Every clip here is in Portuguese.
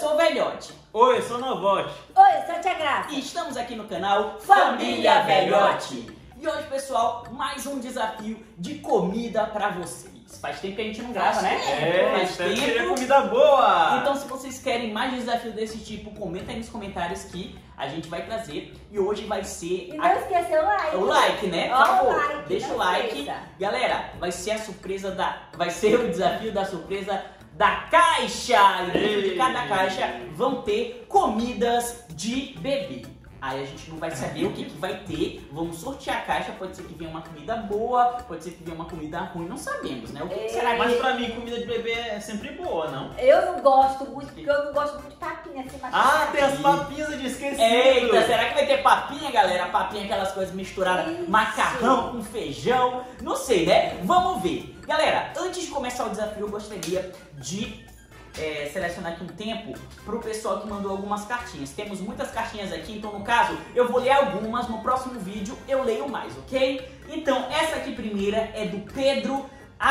sou o Velhote. Oi, eu sou o Novote. Oi, eu sou a Tia Graça. E estamos aqui no canal Família Velhote. E hoje, pessoal, mais um desafio de comida pra vocês. Faz tempo que a gente não grava, né? Faz espero que seja tempo. comida boa. Então, se vocês querem mais desafios desse tipo, comenta aí nos comentários que a gente vai trazer. E hoje vai ser... E não esqueça o like. O like, né? Por Ó, favor, o like, deixa não o like. esqueça. Galera, vai ser a surpresa da... Vai ser o desafio da surpresa da caixa. E dentro de cada caixa vão ter comidas de bebê. Aí a gente não vai saber o que vai ter. Vamos sortear a caixa. Pode ser que venha uma comida boa, pode ser que venha uma comida ruim. Não sabemos, né? O que será que... Mas pra mim, comida de bebê é sempre boa, não? Eu não gosto muito, porque eu não gosto muito de papinha assim, Ah, tem as papinhas de esquecido. Eita, será que vai ter papinha, galera? Papinha, aquelas coisas misturadas, Isso. macarrão com feijão, não sei, né? Vamos ver. Galera, antes de começar o desafio, eu gostaria de selecionar aqui um tempo pro pessoal que mandou algumas cartinhas. Temos muitas cartinhas aqui, então no caso, eu vou ler algumas, no próximo vídeo eu leio mais, ok? Então, essa aqui primeira é do Pedro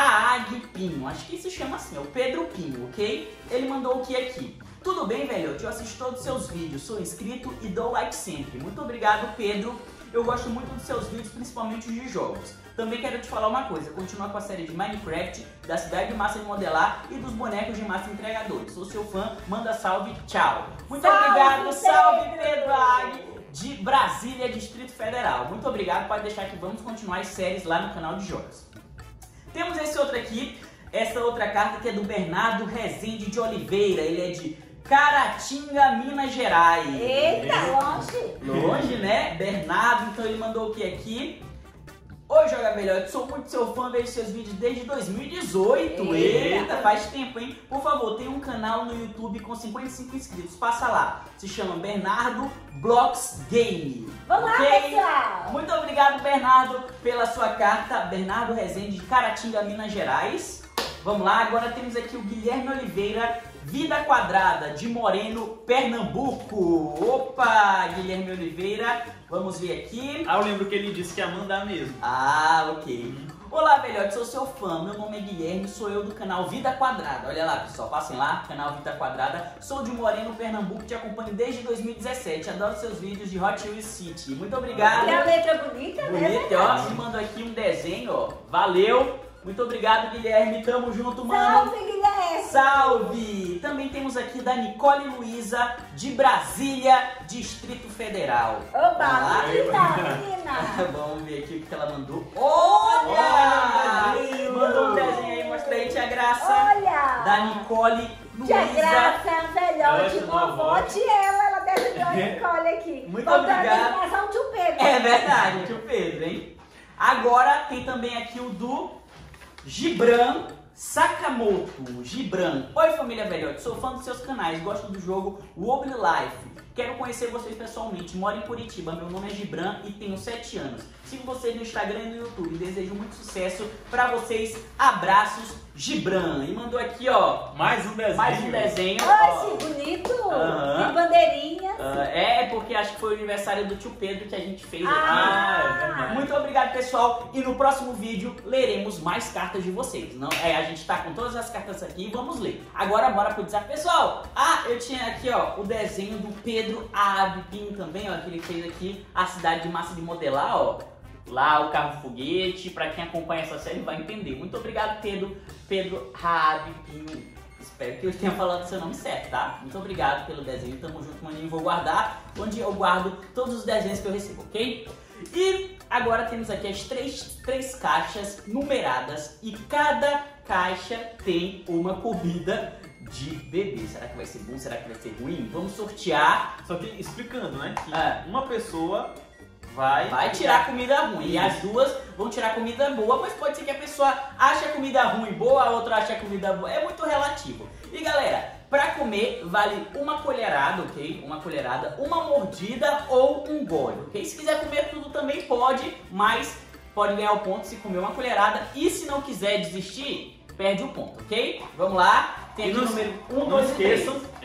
Aag Pinho, acho que se chama assim, é o Pedro Pinho, ok? Ele mandou o que aqui? Tudo bem, velhote? Eu assisto todos os seus vídeos, sou inscrito e dou like sempre. Muito obrigado, Pedro. Eu gosto muito dos seus vídeos, principalmente os de jogos. Também quero te falar uma coisa, continua com a série de Minecraft, da cidade de massa de modelar e dos bonecos de massa entregadores. Sou seu fã, manda salve, tchau. Muito obrigado, salve Pedro Aag, de Brasília, Distrito Federal. Muito obrigado, pode deixar que vamos continuar as séries lá no canal de jogos. Temos esse outro aqui, essa outra carta que é do Bernardo Rezende de Oliveira, ele é de Caratinga, Minas Gerais. Eita, longe. Longe, né? Bernardo, então ele mandou o que aqui? Oi, Joga Velhote, sou muito seu fã, vejo seus vídeos desde 2018. Eita, faz tempo, hein? Por favor, tem um canal no YouTube com 55 inscritos, passa lá. Se chama Bernardo Blocks Game. Vamos lá, pessoal. Muito obrigado, Bernardo, pela sua carta. Bernardo Rezende de Caratinga, Minas Gerais. Vamos lá, agora temos aqui o Guilherme Oliveira, Vida Quadrada, de Moreno, Pernambuco. Opa, Guilherme Oliveira, vamos ver aqui. Ah, eu lembro que ele disse que ia mandar mesmo. Ah, ok. Olá, velhote, sou seu fã, meu nome é Guilherme, sou eu do canal Vida Quadrada. Olha lá, pessoal, passem lá, canal Vida Quadrada. Sou de Moreno, Pernambuco, te acompanho desde 2017. Adoro seus vídeos de Hot Wheels City. Muito obrigado. Que a letra bonita, né? Bonito, ó. Me mandou aqui um desenho, ó. Valeu. Muito obrigado, Guilherme. Tamo junto, mano. Salve, Guilherme. Salve! Também temos aqui da Nicole Luiza, de Brasília, Distrito Federal. Opa, menina. Vamos ver aqui o que ela mandou. Olha! Mandou um desenho aí, mostra aí, Tia Graça. Olha. Da Nicole Luiza. Tia Graça é um velhote, Ela chamou a vovote ela deve ter uma Nicole aqui. Muito obrigado. Começar o tio Pedro. É verdade, tio Pedro, hein? Agora tem também aqui o do Gibran Sakamoto. Gibran. Oi, família Velhote, sou fã dos seus canais, gosto do jogo Wobbly Life. Quero conhecer vocês pessoalmente, moro em Curitiba, meu nome é Gibran e tenho 7 anos. Sigo vocês no Instagram e no YouTube, desejo muito sucesso pra vocês. Abraços, Gibran. E mandou aqui, ó, Mais um desenho. mais um desenho. Ai, ó. que bonito. Aham. Tem bandeirinhas. É porque acho que foi o aniversário do tio Pedro que a gente fez aqui. Ah, é verdade. Muito obrigado, pessoal. E no próximo vídeo leremos mais cartas de vocês. Não, a gente tá com todas as cartas aqui e vamos ler. Agora bora pro desafio. Pessoal, eu tinha aqui, ó, o desenho do Pedro Aag Pinho também, ó, que ele fez aqui a cidade de massa de modelar, ó. Lá o carro foguete, pra quem acompanha essa série vai entender. Muito obrigado, Pedro Aag Pinho. Espero que eu tenha falado o seu nome certo, tá? Muito obrigado pelo desenho, tamo junto, maninho. Vou guardar onde eu guardo todos os desenhos que eu recebo, ok? E agora temos aqui as três caixas numeradas e cada caixa tem uma comida de bebê. Será que vai ser bom? Será que vai ser ruim? Vamos sortear. Só que explicando, né? Que É. uma pessoa vai tirar comida ruim. E as duas vão tirar comida boa, mas pode ser que a pessoa ache a comida ruim boa, a outra ache a comida boa. É muito relativo. E galera, pra comer vale uma colherada, ok? Uma colherada, uma mordida ou um gole, ok? Se quiser comer tudo também pode, mas pode ganhar o ponto se comer uma colherada. E se não quiser desistir, perde o ponto, ok? Vamos lá. Tem aqui o número 1, Não 2 e 3. esqueçam,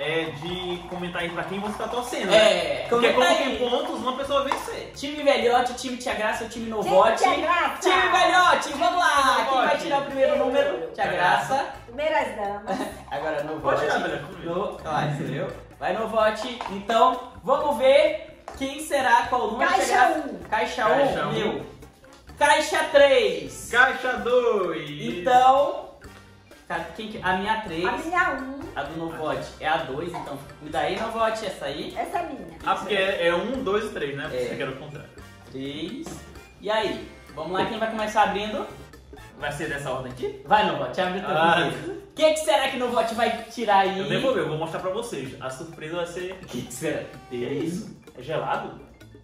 de comentar aí pra quem você tá torcendo, É, né? Porque comenta como aí. tem pontos, uma pessoa vai vencer. Time Velhote, time Tia Graça, o time Novote. Tia Graça. Time Velhote, vamos lá. Quem vai Novote. tirar o primeiro número? Tia Tia Graça. Primeiras damas. Agora Novote. Pode tirar, Velhote, primeiro. Vai, entendeu? Vai Novote. Então, vamos ver quem será, qual número. Caixa Tia Graça. 1. Caixa Caixa 1, um. meu. Caixa 3. Caixa 2. Então, a minha 3. A minha 1. A do Novote é a 2, então cuida aí, Novote, essa aí. Essa é minha. Ah, porque é 1, 2 e 3, né? É. Você quer o contrário. 3. E aí? Vamos lá, quem vai começar abrindo? Vai ser dessa ordem aqui? Vai, Novote, abre o teu Ah. primeiro. O que será que Novote vai tirar aí? Eu nem vou ver, eu vou mostrar pra vocês. A surpresa vai ser... O que será? Que isso? É gelado?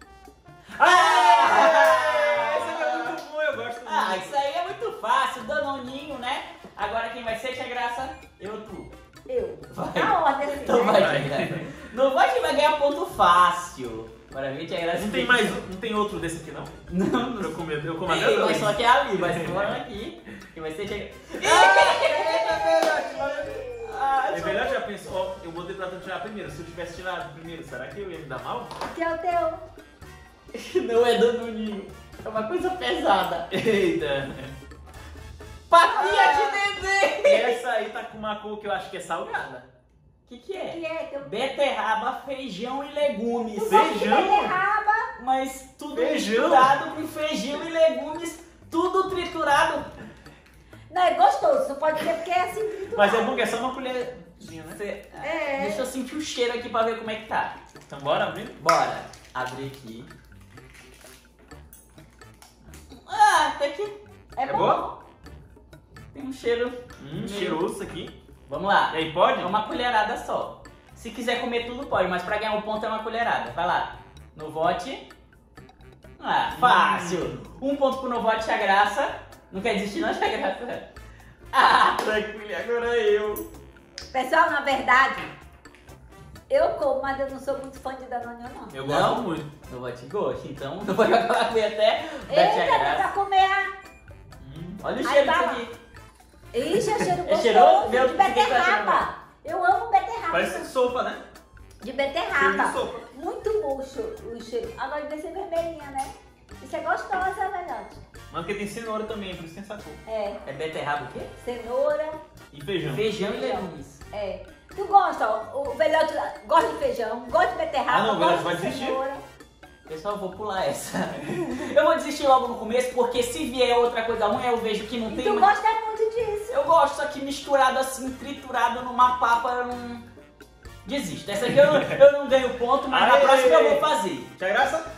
Ah! Esse aqui é muito bom, eu gosto muito. Ah, isso aí é muito fácil, Danoninho, né? Agora quem vai ser, Tia Graça? Eu ou tu? Eu. Vai. Na ordem assim, Então né? vai, Tia Graça. Novote vai ganhar ponto fácil. Bora ver, Tia Graça. Não tem mais, não tem outro desse aqui não? Não, Eu como até tem, dois. mas só que é ali, mas bora aqui. Quem vai ser, Tia Graça? Ah, É melhor já pensou, ó, eu botei pra tu tirar primeiro. Se eu tivesse tirado primeiro, será que eu ia me dar mal? Que é o teu. Não é Danoninho. É uma coisa pesada. Eita! Papinha de neném! Essa aí tá com uma cor que eu acho que é salgada. O que é? Que é teu. Beterraba, feijão e legumes. Feijão? Beterraba. Mas tudo Feijão? misturado com feijão e legumes, tudo triturado. Não, é gostoso. Só pode ser porque é assim. triturado. Mas é bom que é só uma colherzinha, né? É. Deixa eu sentir o cheiro aqui pra ver como é que tá. Então bora abrir? Bora abrir aqui. Ah, até que É bom. boa? tem um cheiro. Cheiroso isso aqui. Vamos lá. E aí, pode? É uma colherada só. Se quiser comer tudo, pode, mas pra ganhar um ponto é uma colherada. Vai lá. Novote. Ah, fácil. Um ponto pro Novote, Tia Graça. Não quer desistir, não, Tia Graça? Ah, tranquilo, agora eu. Pessoal, na verdade, eu como, mas eu não sou muito fã de Danone, não. Eu Não? gosto muito. Novote gosta, então Novote vai comer até da Tia Eita, dá pra Graça. comer. Olha o Aí cheiro disso tá. aqui. Ixi, é cheiro É gostoso. cheiroso? Meu, De o que que tá beterraba. Eu amo beterraba. Parece sopa, né? De Cheiro beterraba. de sopa. Muito murcho o cheiro. Agora deve ser vermelhinha, né? Isso é gostosa, velhote. Mas porque tem cenoura também, por isso tem essa cor. É. É beterraba o quê? Cenoura. E feijão. Feijão e legumes. É. Tu gosta, ó, o velhote gosta de feijão, gosta de beterraba, Ah, não, o gosta velhote vai de desistir. cenoura. Pessoal, eu vou pular essa. Eu vou desistir logo no começo, porque se vier outra coisa ruim, eu vejo que não E tem tu mais. gosta muito disso. Eu gosto, só que misturado assim, triturado numa papa, eu não... Desisto. Essa aqui eu não ganho ponto, mas na Aê! próxima eu vou fazer. Tia Graça?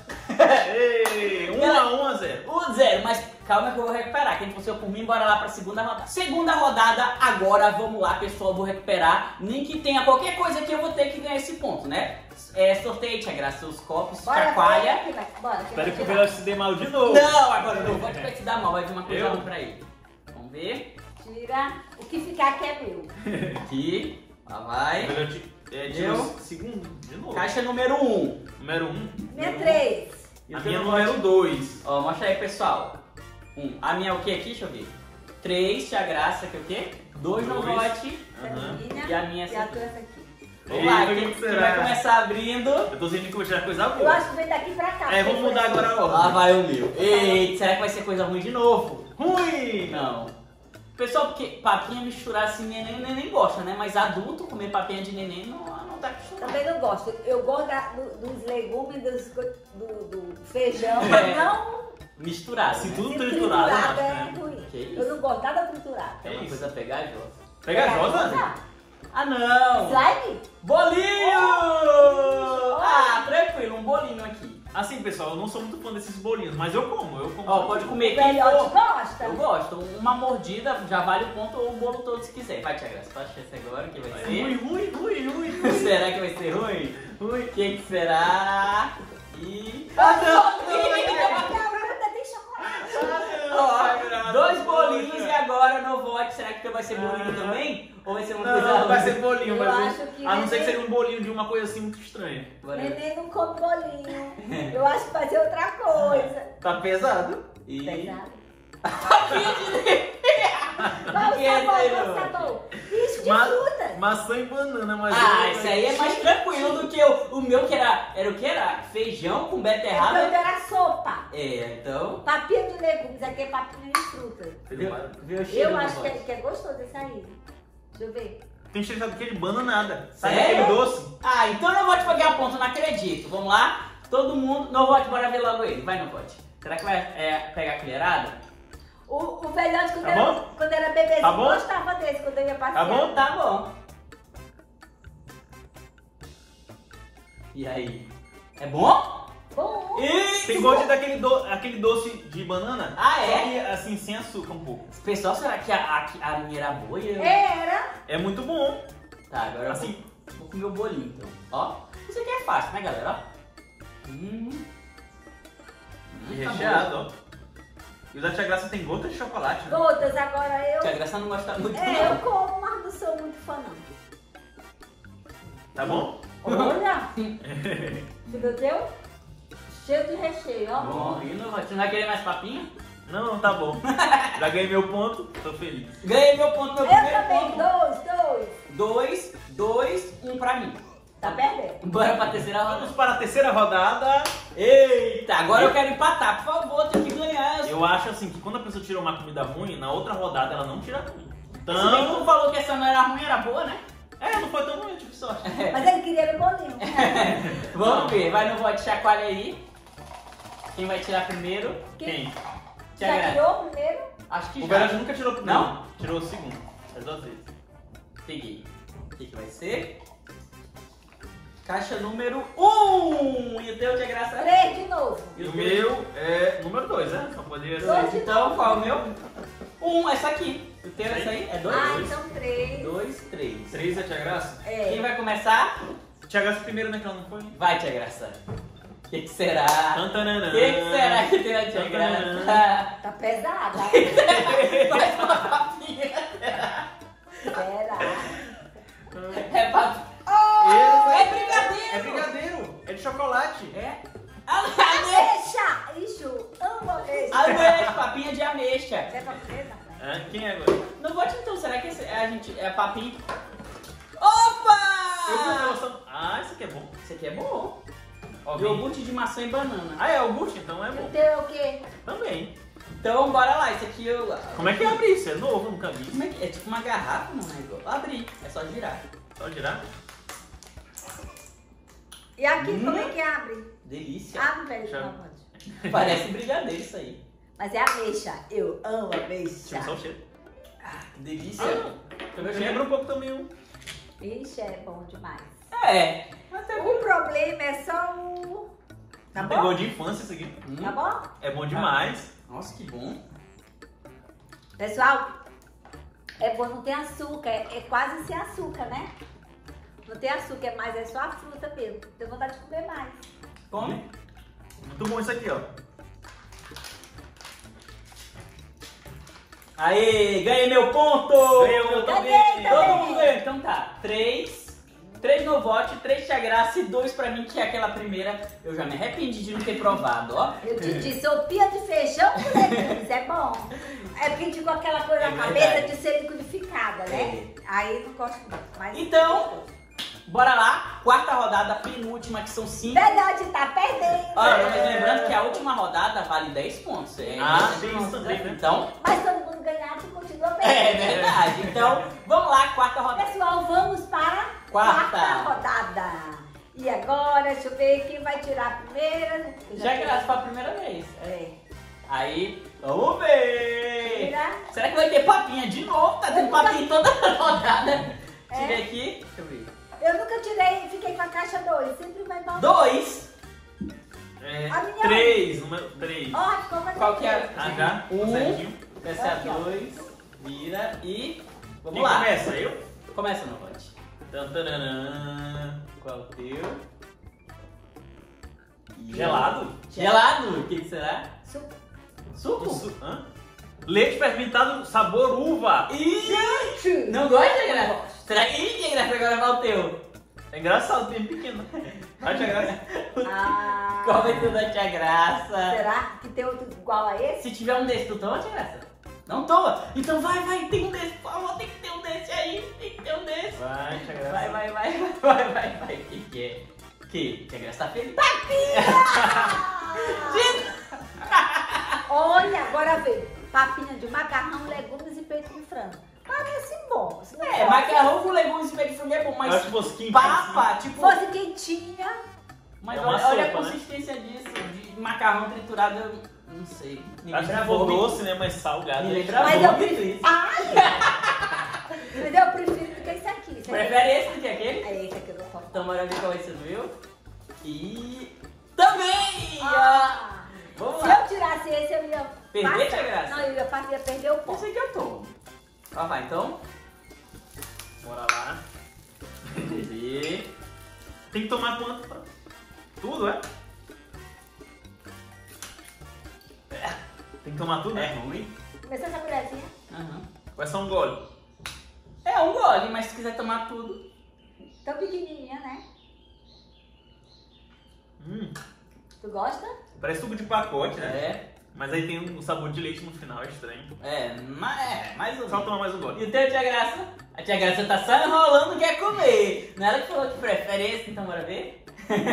Ei, 1 a 0. 1-0, mas calma que eu vou recuperar. Quem fosse eu por mim, bora lá pra segunda rodada. Segunda rodada, agora vamos lá, pessoal, eu vou recuperar. Nem que tenha qualquer coisa que eu vou ter que ganhar esse ponto, né? Sorteio, Tia Graça, os copos, chacoalha. Bora, Espero que o tirar. velhote se dê mal de novo. Não, agora não vou te dar mal, vai vir uma coisa Eu? ruim pra ele. Vamos ver. Tira. O que ficar aqui é meu. Aqui, lá O vai. velhote tirou o segundo de novo. Caixa número 1. Número 1. Minha 3. E A o minha teu número 2. Ó, mostra aí, pessoal. 1. A minha é o que aqui? Deixa eu ver. 3, Tia Graça, que é o quê? 2 no Dois. lote. Aham. E a minha é E essa a aqui. tua essa aqui. Vamos lá, Eita, quem, o que quem será? vai começar abrindo? Eu tô sentindo que eu vou tirar coisa Eu boa. acho que vem daqui pra cá. É, vamos porque mudar foi agora a assim. Lá vai o meu. Eita, será que vai ser coisa ruim de novo? Ruim! Não. Pessoal, porque papinha misturar assim, neném, o neném gosta, né? Mas adulto comer papinha de neném não tá acostumado. Também não gosto. Eu gosto dos legumes, do feijão, É. mas não Misturado, Se né? tudo se triturado, eu acho, é né? ruim. Que isso? Eu não gosto nada triturado. É uma isso? coisa pegajosa. Pegajosa? Ah, não! Slime? Bolinho! Ah, tranquilo, um bolinho aqui. Assim, pessoal, eu não sou muito fã desses bolinhos, mas eu como. Ó, pode comer O aqui. velhote gosta. Eu gosto. Uma mordida já vale o ponto ou o bolo todo se quiser. Vai, Tia Graça, tu acha esse agora que vai Ruim, ser? ruim. Será que vai ser ruim? Ruim. Quem que será? E... Ah, não! Tem chocolate. Ó, 2 bolinhos e agora no vote. Será que teu vai ser bolinho também? Ou vai ser uma coisa Não, ruim? vai ser bolinho, Eu mas acho que a não ser que neném- seja um bolinho de uma coisa assim muito estranha. Bora ver. Neném não come bolinho. Eu acho que vai ser outra coisa. Tá pesado? E... Pesado. Papinha de neném. Vai Que é o sabor, vai esse, o sabor. Ixi, de fruta. Maçã e banana, mas... Isso aí é mais tranquilo do que o meu que era o que era? Feijão com beterraba. Então era sopa. Então... Papinha de legumes, aqui é papinha de fruta. Viu o cheiro Eu do acho vote? que é gostoso esse aí. Deixa eu ver. Tem cheiro de bananada. Sabe Sério? aquele doce? Então eu não vou te pagar ponto, não acredito. Vamos lá? Todo mundo... Não vote, bora ver logo ele. Vai, não vote. Será que vai pegar a colherada? O velhote, Tá bom? quando era bebezinho, Tá bom? gostava desse, quando eu ia passear. Tá bom? Tá bom. E aí? É bom? Bom. Isso! Tem gosto daquele doce de banana. Ah, é? Só que, assim, sem açúcar um pouco. Pessoal, será que a minha era boa? E eu... Era. É muito bom. Tá, agora eu Assim. vou comer o bolinho, então. Ó, isso aqui é fácil, né, galera? Ó. E Tá recheado, ó. E o da Tia Graça tem gota de chocolate, né? Gotas, agora eu... Que a Graça não gosta muito, eu não. como, mas não sou muito fã, não. Tá bom? Olha. Você viu o teu? Cheio de recheio, ó. Bom, e não vai querer mais papinha? Não, tá bom. Já ganhei meu ponto, tô feliz. Ganhei meu ponto, meu Eu primeiro também, ponto. 2. 2, 1 pra mim. Tá perdendo. Bora pra terceira rodada. Vamos para a terceira rodada. Eita, agora eu quero empatar, por favor, tem que ganhar. Eu acho assim que quando a pessoa tira uma comida ruim, na outra rodada ela não tira ruim. Se bem que tu falou que essa não era ruim, era boa, né? Não foi tão ruim, eu tive sorte. Mas ele queria o bolinho. Vamos ver, vai no voto, chacoalha aí. Quem vai tirar primeiro? Quem? Tia Já Graça. tirou primeiro? Acho que O já. Velhote nunca tirou o primeiro. Não? Tirou o segundo. As duas vezes. Peguei. O que vai ser? Caixa número 1! E o teu, Tia Graça? 3 de novo. E o meu é número 2, né? Só poderia Dois. ser. Então, qual é o meu? 1, essa aqui. O teu, essa aí? É 2? Ah, então 3. 2, 3. 3 é Tia Graça? Quem É. vai começar? Tia Graça primeiro, né? Que ela não foi. Vai, Tia Graça. O que será? Tantanana. O que será que tem na Tia Graça? Tá pesada. Faz uma papinha. Será? É papinha. É brigadeiro. É brigadeiro. É de chocolate. É? Ameixa! Ixi, amo ameixa. Ameixa, papinha de ameixa. É pra comer, não? Quem é agora? Não vote então, será que a gente é papinha? Eu vi uma Opa! noção. Isso aqui é bom. Esse aqui é bom. Alguém? Iogurte de maçã e banana. É iogurte? Então é O bom. teu é o quê? Também. Então bora lá, esse aqui eu... Como é que abre isso? É novo, nunca vi. Como é que é? Tipo uma garrafa, não é igual? Abrir, é só girar. Só girar. E aqui, como é que abre? Delícia. Abre, velho, Já. não pode. Parece brigadeiro isso aí. Mas é ameixa. Eu amo ameixa. Deixa eu só o cheiro. Que delícia. Eu Deixa eu ver o lembro cheiro. um pouco também um. Ixi, é bom demais. É. Mas é O problema é só o... Tá Pegou bom? de infância isso aqui. Tá bom? É bom demais. Nossa, que bom. Pessoal, é bom não ter açúcar. É quase sem açúcar, né? Não tem açúcar, é só a fruta mesmo. Tenho vontade de comer mais. Come. Muito bom isso aqui, ó. Aê, ganhei meu ponto! Ganhei o meu também. Ganhei, Todo também. mundo ganhou. Então tá, 3 no vote, 3 Tia Graça e 2 pra mim, que é aquela primeira. Eu já me arrependi de não ter provado, ó. Eu te disse, sopinha de feijão com legumes, é bom. É porque digo aquela coisa É na verdade. cabeça de ser liquidificada, né? Aí não gosto muito. Mas Então, bora lá, quarta rodada, penúltima, que são 5. verdade, tá perdendo. Olha, mas lembrando que a última rodada vale 10 pontos. Tem isso também, né? Então, Mas todo mundo ganhar, tu continua perdendo. é verdade. Então, vamos lá, quarta rodada. Pessoal, vamos para a Quarta. rodada. E agora, deixa eu ver quem vai tirar a primeira. Eu Já tirei. Graça foi a primeira vez. É. Aí, vamos ver. Tira. Será que vai ter papinha de novo? Tá tendo papinha em toda a rodada. É. Tirei aqui, deixa eu ver. Eu nunca tirei, fiquei com a caixa 2. Sempre vai dar 2. A minha- 3, número 3. Ó, ficou mais Qual que é? Já? Um. Essa é a Aqui, ó. 2. Vira e... Vamos Quem lá. começa? Eu? Começa no vote. Tantanana. Qual o teu? Gelado? Gelado? O que será? Suco. Suco? Hã? Leite fermentado sabor uva. Ih! Não gosta, Tia Graça? Será que Tia Graça agora vai o teu? É engraçado, bem pequeno. Vai, Tia Graça. Ah, Qual vai ser o da Tia Graça? será que tem outro igual a esse? Se tiver um desse, tu toma, Tia Graça? Não tô. Então vai, tem um desse, por favor, tem que ter um desse aí, tem que ter um desse. Vai, Tia Graça. Vai. Que é? Que a Graça tá feliz. Olha, agora vem. Papinha de macarrão, legumes e peito de frango. Parece bom. Se não É, fosse- macarrão com legumes e peito de frango é bom, Eu mas acho mosquinho. papa, tipo... fosse quentinha. Mas É uma olha a sopa, né? consistência disso, de macarrão triturado, eu não sei. Me Acho que lembra for vômito. doce, né? Mais salgado. Me lembra Mas eu vômito prefiro. isso. Mas eu prefiro do que esse aqui. Esse aqui. Prefere esse do que aquele? É esse aqui eu não posso. Então bora ver qual vai ser do meu. E... Também! Ah, Vamos se lá. eu tirasse esse, eu ia. Perder, passar. Tia Graça? Não, eu ia perder o ponto. Esse aqui eu tomo. Ó, vai, então. Bora lá. E... Tem que tomar quanto? Tudo, é? Tem que tomar tudo, É né? ruim. Começou essa colherzinha? Aham. Vai ser um gole. É um gole, mas se quiser tomar tudo... Tão pequenininha, né? Tu gosta? Parece suco de pacote, né? É, Mas aí tem um sabor de leite no final, é estranho. mais ou Só menos. tomar mais um gole. E o teu, Tia Graça? A Tia Graça tá só enrolando, quer comer. Não é ela que falou que prefere esse, então bora ver?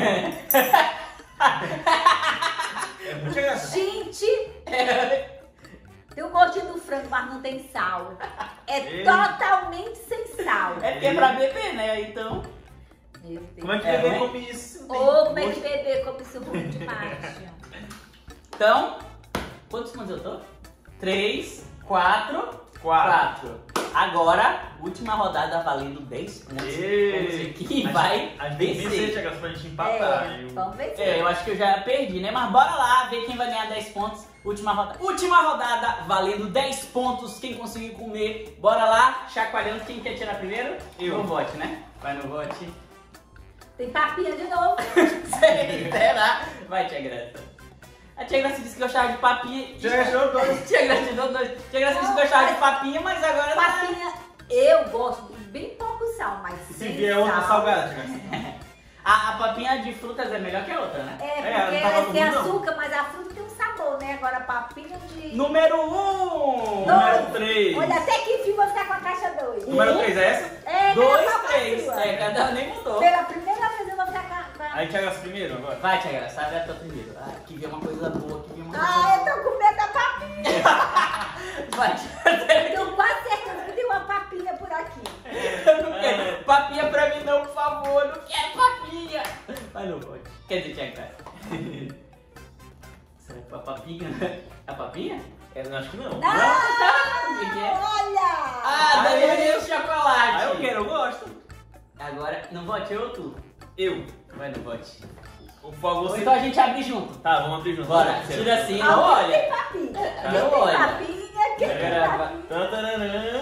É muita graça. Gente, tem um gostinho do frango, mas não tem sal. É Ei. totalmente sem sal. É porque é pra beber, né? Então... Meu Deus. Como é que É bebê ruim? come isso? Ô, como é que bebê come isso ruim demais? Então, quantos pontos eu tô? 3, 4, 4. Agora, última rodada valendo 10 pontos. Vamos ver quem vai A gente tem que vencer, vencer. Tia Graça, pra gente empatar. É, vamos ver se. É, eu acho que eu já perdi, né? Mas bora lá ver quem vai ganhar 10 pontos. Última rodada. Última rodada, valendo 10 pontos. Quem conseguir comer, bora lá. Chacoalhando, quem quer tirar primeiro? Eu. No vote, né? Vai no vote. Tem papinha de novo. Será? Vai, Tia Graça. A Tia Graça disse que gostava de papinha. Tia Graça tirou dois. Tia Graça tirou dois. Tia Graça disse que gostava de papinha, mas agora tá... Papinha, eu gosto de bem pouco sal, mas Se sem vier outra sal. salgada, Tia Graça. A papinha de frutas é melhor que a outra, né? É, É, porque não tá ela falando tem não. açúcar, mas a fruta tem um sabor, né? Agora a papinha de... Número 1! Número 3. Olha, até que enfim vou ficar com a caixa 2. Número 3 é essa? É, 2, cada papo 3. sua. É, cada um nem mudou. Pela primeira vez eu vou ficar com a... Aí Tia Graça primeiro agora. Vai, Tia Graça, abre a tua primeiro. Ah, aqui vem uma coisa boa, aqui vem uma coisa Ah, eu boa. tô com medo da papinha. Vai, Eu tenho quase certeza que tem uma papinha por aqui. eu não quero. Papinha pra mim não, por favor. Eu não quero papinha. Vai no vote. Quer dizer, Tia Graça. Será que a papinha? A papinha? Eu acho que não. O que é? Olha! Ah, daí eu dei o chocolate. Ah, eu quero, eu gosto. Agora, no vote eu ou tu? Eu. Vai no vote. Por favor, Ou você... então a gente abre junto. Tá, vamos abrir junto. Bora, Vamos, tira assim, Ah, não quem olha. tem papinha? Não Quem tem olha. papinha? Quem tem É, papinha? Tantararã.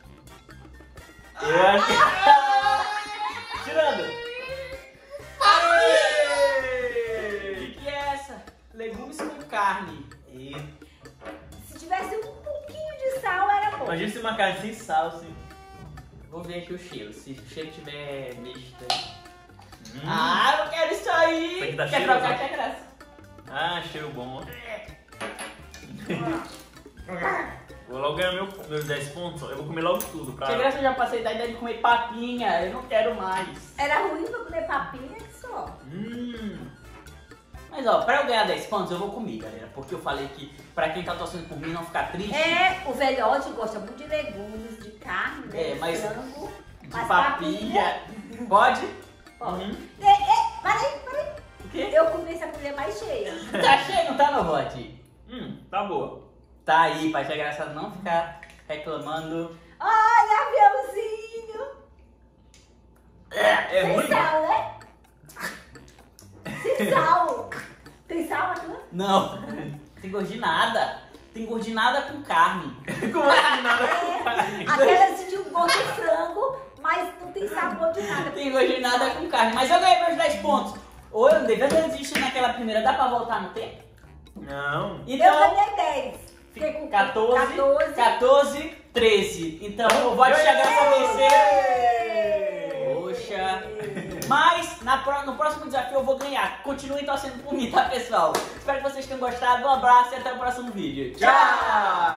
Eu acho que... Tirando. O que é essa? Legumes com carne. E... Se tivesse um pouquinho de sal, era bom. Imagina se uma carne sem sal, assim. Vou ver aqui o cheiro. Se o cheiro tiver misto. Hum. Ah, eu quero isso aí! Isso aqui dá Quer cheiro, trocar né? que é graça. Ah, cheiro bom. Vou logo ganhar meus 10 pontos. Eu vou comer logo tudo pra... Que graça, eu já passei da ideia de comer papinha. Eu não quero mais. Era ruim pra comer papinha que só. Mas ó, pra eu ganhar 10 pontos, eu vou comer, galera. Porque eu falei que pra quem tá torcendo por mim não ficar triste, É, o velhote gosta muito de legumes, de carne, né? É, mas frango. de mas papinha. Pode? Pode. Uhum. Peraí. O quê? Eu comi essa colher mais cheia. Tá cheio, não tá no vote? Tá boa. Tá aí, pra tia Graça não ficar reclamando. Olha, aviãozinho. É Sem ruim? sal, né? Sem sal. Tem sal aqui? Não, tem gosto de nada. Tem gosto de nada com carne. Como assim nada? Aquela sentiu um gosto de frango, mas não tem sabor de nada. Tem gosto de nada com carne. Mas eu ganhei meus 10 pontos. Ou eu não devia ter desistido naquela primeira. Dá pra voltar no tempo? Não. Eu Então, ganhei 10. Fiquei com 14, 13. Então, eu vou te chegar pra vencer. Poxa. Mas, no próximo desafio eu vou ganhar. Continuem torcendo por mim, tá, pessoal? Espero que vocês tenham gostado. Um abraço e até o próximo vídeo. Tchau!